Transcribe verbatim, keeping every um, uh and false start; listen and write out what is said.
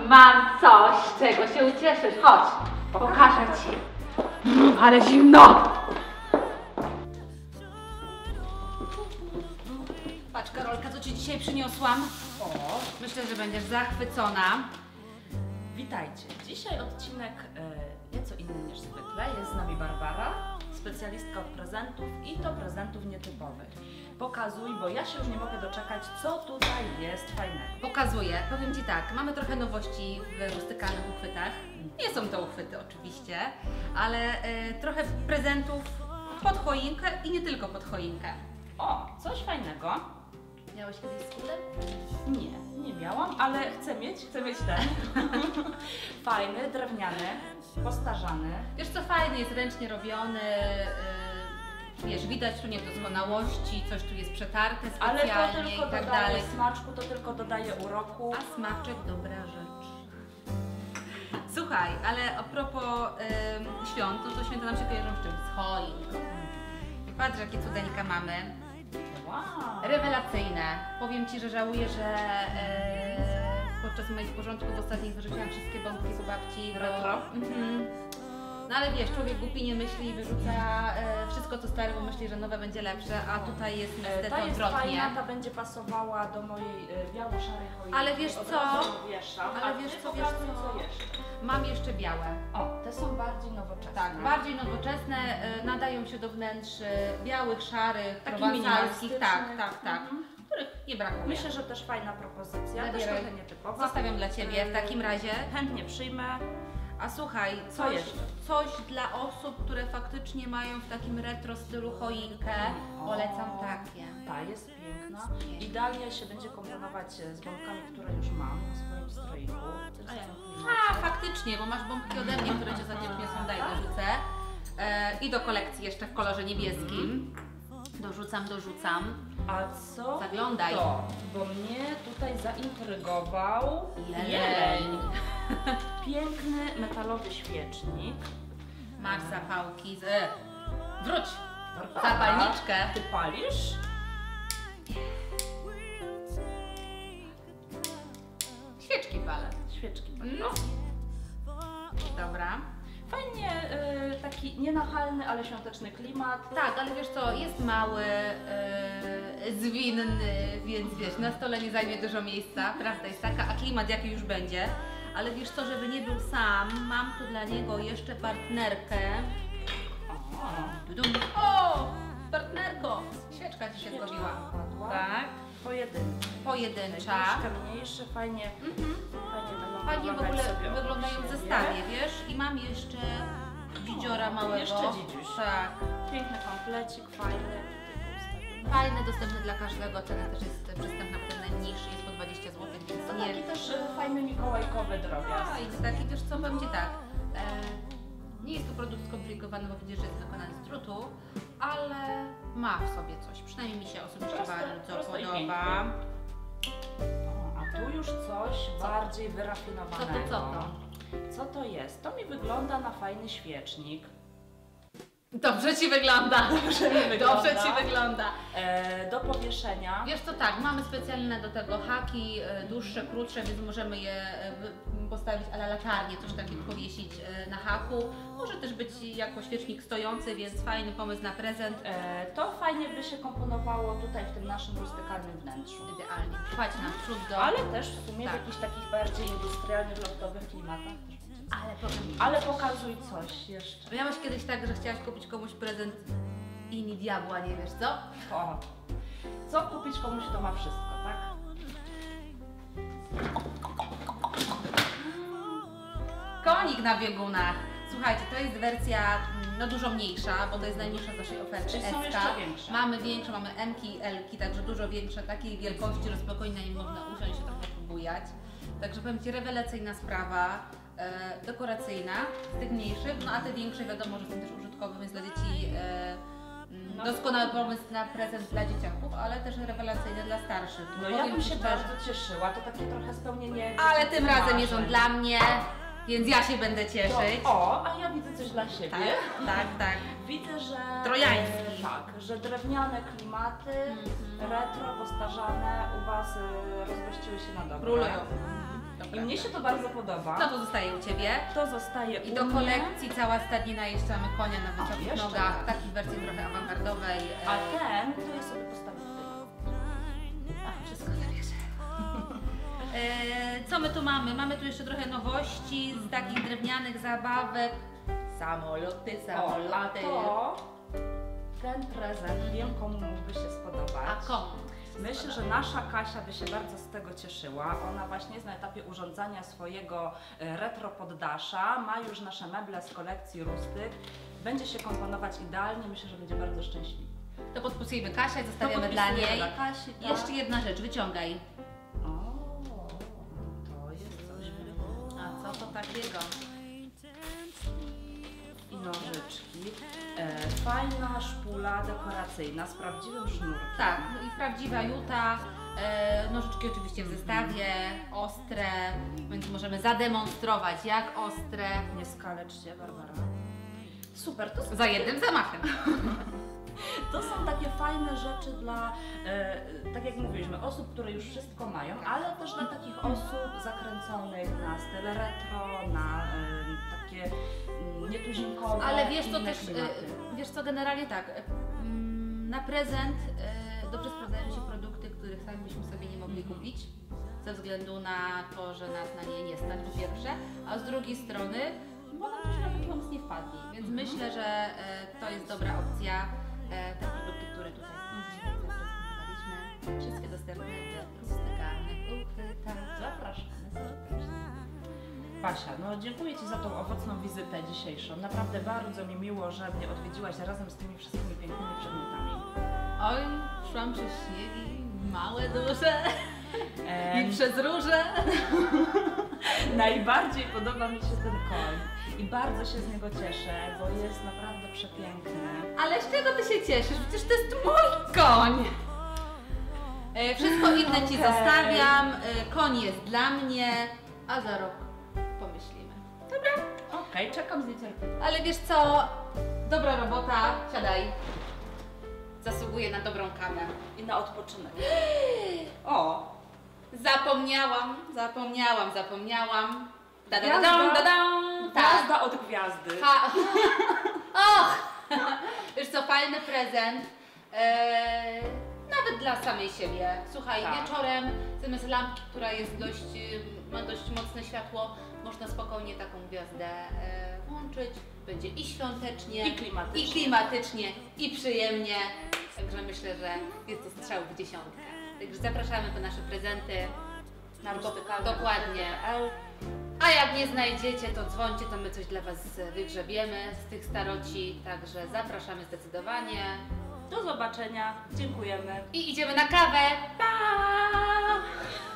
mam coś, z czego się ucieszysz. Chodź, pokażę ci. Ale zimno! Patrz, Karolka, co ci dzisiaj przyniosłam. O, Myślę, że będziesz zachwycona. witajcie. Dzisiaj odcinek e, nieco inny niż zwykle. Jest z nami Barbara, specjalistka od prezentów i to prezentów nietypowych. Pokazuj, bo ja się już nie mogę doczekać, co tutaj jest fajnego. Pokazuję. Powiem ci tak, mamy trochę nowości w rustykalnych uchwytach. Nie są to uchwyty oczywiście, ale e, trochę prezentów pod choinkę i nie tylko pod choinkę. O, coś fajnego. Miałeś kiedyś skuter? Nie, nie miałam, ale chcę mieć, chcę mieć ten. Fajny, drewniany, postarzany. Wiesz co, fajny, jest ręcznie robiony, yy, wiesz, widać tu niedoskonałości, coś tu jest przetarte Ale specjalnie to tylko i tak dodaje dalej. smaczku, to tylko dodaje uroku. A smaczek dobra rzecz. Słuchaj, ale a propos yy, świąt, no to święta nam się kojarzą z czym? Z choinką. I patrz, jakie cudeńka mamy. Wow. Rewelacyjne. Powiem ci, że żałuję, że yy, podczas moich porządków ostatnich wyrzuciłam wszystkie bombki po babci. Retro? Mhm. No ale wiesz, człowiek głupi nie myśli i wyrzuca e, wszystko co stare, bo myśli, że nowe będzie lepsze, a tutaj jest niestety Ta jest odwrotnie. fajna, ta będzie pasowała do mojej e, biało-szarej choinki. Ale wiesz Od co? razu wieszam. Ale A wiesz ty co, wiesz pokazuj, co? jeszcze. Mam jeszcze białe. O, te są bardziej nowoczesne. Tak, bardziej nowoczesne, e, nadają się do wnętrz e, białych, szarych, Takich prowansalskich, tak, minimalistycznych. tak, tak, Mhm. których nie brakuje. Myślę, że też fajna propozycja, też Zabieraj. trochę nietypowa. Zostawiam dla Ciebie w takim razie. Chętnie przyjmę. A słuchaj, Co coś, jeszcze? coś dla osób, które faktycznie mają w takim retro stylu choinkę, O. polecam takie. Ta jest piękna. Idealnie się będzie komponować z bombkami, które już mam na swoim stroiku. A, ja. A, faktycznie, bo masz bombki ode mnie, które Cię ostatnio przyniosłam, daj, dorzucę. E, I do kolekcji jeszcze w kolorze niebieskim. Dorzucam, dorzucam. A co Zaglądaj. to? Bo mnie tutaj zaintrygował Jeleń. jeleń. Piękny metalowy świecznik. Masz zapałki z... E, wróć! Barbara, Zapalniczkę. Ty palisz? Świeczki palę. Świeczki. No. Dobra. Fajnie, y, taki nienachalny, ale świąteczny klimat. Tak, ale wiesz co, jest mały, yy, zwinny, więc wiesz, na stole nie zajmie dużo miejsca, prawda jest taka, a klimat jaki już będzie. Ale wiesz co, żeby nie był sam, mam tu dla niego jeszcze partnerkę. O, Dudum. O! Partnerko! Świeczka ci się świeczka zgodziła. padła. Tak, Pojedynczy. pojedyncza. Troszkę mniejszy, fajnie, Mhm. fajnie będą Fajnie w pomagać ogóle sobie obok wyglądają w siebie. zestawie, wiesz? I mam jeszcze dzidziora małego. Jeszcze dzidziuś. Tak. Piękny komplecik, fajny. Fajny, dostępny dla każdego, cena też jest przystępna, bo ten najmniejszy jest po dwadzieścia złotych, więc To nie... taki też y, fajny mikołajkowy drobiazg. A, i taki, wiesz co, powiem Ci tak, e, nie jest to produkt skomplikowany, bo widzisz, że jest wykonany z drutu, ale ma w sobie coś, przynajmniej mi się osobiście Proste, bardzo proste i podoba. O, a tu już coś Co? bardziej Co wyrafinowanego. to, co to? Co to jest? To mi wygląda na fajny świecznik. Dobrze Ci wygląda, Dobrze mi wygląda. dobrze Ci wygląda. E, do powieszenia. Wiesz co, tak, mamy specjalne do tego haki, e, dłuższe, krótsze, więc możemy je e, wy- postawić a la latarnię, coś takiego powiesić e, na haku. Może też być jako świecznik stojący, więc fajny pomysł na prezent. E, to fajnie by się komponowało tutaj w tym naszym rustykalnym wnętrzu. Idealnie. Chodź na przód do... Ale też w sumie Tak. w jakichś takich bardziej industrialnych, loftowych klimatach. Ale powiem Ci, Ale pokazuj coś jeszcze. miałaś kiedyś tak, że chciałaś kupić komuś prezent i ni diabła, nie wiesz co? O, co kupić komuś, to ma wszystko, tak? Konik na biegunach. Słuchajcie, to jest wersja mm, no dużo mniejsza, bo to jest najmniejsza z naszej oferty. Czyli są S K. jeszcze większe. Mamy większe, mamy M-ki i L-ki, także dużo większe, takiej wielkości, że spokojnie na nim można usiąść i trochę pobujać. Także powiem Ci, rewelacyjna sprawa, e, dekoracyjna z tych mniejszych, no a te większe wiadomo, że są też użytkowe, więc dla dzieci e, mm, No. doskonały pomysł na prezent dla dzieciaków, ale też rewelacyjny dla starszych. No Powiem ja bym Ci się szczerze, bardzo cieszyła, to takie trochę spełnienie. ale tym razem jest on marzeń. dla mnie, więc ja się będę cieszyć. To, o, a ja widzę coś dla siebie. Tak, tak, tak. Widzę, że... Trojański. e, Tak, że drewniane klimaty, Mhm. retro, postarzane u Was e, rozgościły się na dobre. Królują. Dokładnie. I mnie się to bardzo podoba. No to zostaje u Ciebie. To zostaje I u do mnie. kolekcji cała stadnina jeszcze mamy konia na O, wysokich jeszcze nogach, raz. w takiej wersji trochę awangardowej. e, A ten, to ja sobie postawię tutaj. A, wszystko zabierze. E, co my tu mamy? Mamy tu jeszcze trochę nowości z takich drewnianych zabawek. Samoloty, O, samoloty. a to, ten prezent wiem komu mógłby się spodobać. A komu? Myślę, że nasza Kasia by się bardzo z tego cieszyła. Ona właśnie jest na etapie urządzania swojego e, retro poddasza. Ma już nasze meble z kolekcji Rustyk. Będzie się komponować idealnie. Myślę, że będzie bardzo szczęśliwa. To podpisujemy Kasia i To zostawiamy dla podpisujemy niej. dla Kasi, tak? Jeszcze jedna rzecz, wyciągaj. O, to jest coś. A co to takiego? I nożyczki. E, fajna szpula dekoracyjna z prawdziwym sznurkiem. Tak, no i prawdziwa juta. E, nożyczki oczywiście w zestawie, ostre, więc możemy zademonstrować jak ostre. Nie skaleczcie, Barbara. Super, to są, Za jednym zamachem. to są takie fajne rzeczy dla, e, tak jak mówiliśmy, osób, które już wszystko mają, ale też dla takich osób zakręconych na styl retro, na e, takie mm, nietuzinkowe, Ale wiesz co inne też, klimaty. e, wiesz co generalnie tak, e, mm, na prezent e, dobrze sprawdzają się produkty, których sami byśmy sobie nie mogli Mhm. kupić, ze względu na to, że nas na nie nie stać po pierwsze, a z drugiej strony, bo nam już na ten pomysł nie wpadli, więc Mhm. myślę, że e, to jest dobra opcja. E, te produkty, które tutaj dzisiaj zaprezentowaliśmy, wszystkie dostępne w rustykalnych uchwytach. Zapraszamy serdecznie. Basia, no dziękuję Ci za tą owocną wizytę dzisiejszą. Naprawdę bardzo mi miło, że mnie odwiedziłaś razem z tymi wszystkimi pięknymi przedmiotami. Oj, szłam przez śniegi, małe, duże Em, i przez róże. Najbardziej podoba mi się ten koń i bardzo się z niego cieszę, bo jest naprawdę przepiękny. Ale z czego ty się cieszysz? Przecież to jest mój koń! E, wszystko inne ci Okej. zostawiam, e, koń jest dla mnie, a za rok pomyślimy. Okej, czekam z niecierpliwością. Ale wiesz co? Dobra robota, siadaj. Zasługuje na dobrą kawę. I na odpoczynek. O! Zapomniałam, zapomniałam, zapomniałam. Da da da Gwiazda. da da da. Tak. Gwiazda od gwiazdy. Ha. Och! Wiesz co, fajny prezent. Eee, nawet dla samej siebie. Słuchaj, Tak. wieczorem zamiast lampki, która jest dość, y, ma dość mocne światło, można spokojnie taką gwiazdę e, włączyć. Będzie i świątecznie, I klimatycznie. i klimatycznie, i przyjemnie. Także myślę, że jest to strzał w dziesiątkę. Także zapraszamy po nasze prezenty. Na rustykalne. Dokładnie. A jak nie znajdziecie, to dzwońcie, to my coś dla Was wygrzebiemy z tych staroci, także zapraszamy zdecydowanie. Do zobaczenia. Dziękujemy. I idziemy na kawę. Pa!